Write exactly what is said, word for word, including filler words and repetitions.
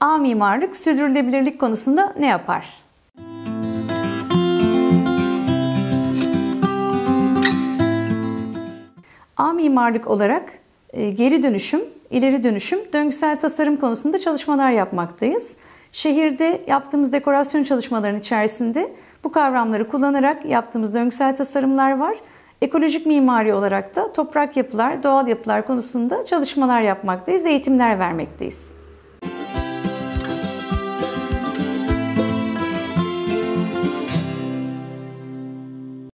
A mimarlık sürdürülebilirlik konusunda ne yapar? A mimarlık olarak geri dönüşüm, ileri dönüşüm, döngüsel tasarım konusunda çalışmalar yapmaktayız. Şehirde yaptığımız dekorasyon çalışmalarının içerisinde bu kavramları kullanarak yaptığımız döngüsel tasarımlar var. Ekolojik mimari olarak da toprak yapılar, doğal yapılar konusunda çalışmalar yapmaktayız, eğitimler vermekteyiz.